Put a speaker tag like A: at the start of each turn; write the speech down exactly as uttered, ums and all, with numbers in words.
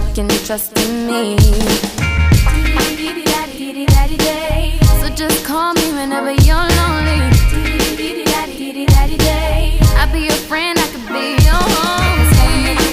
A: can trust in me. So just call me whenever you're lonely. I'll be your friend, I could be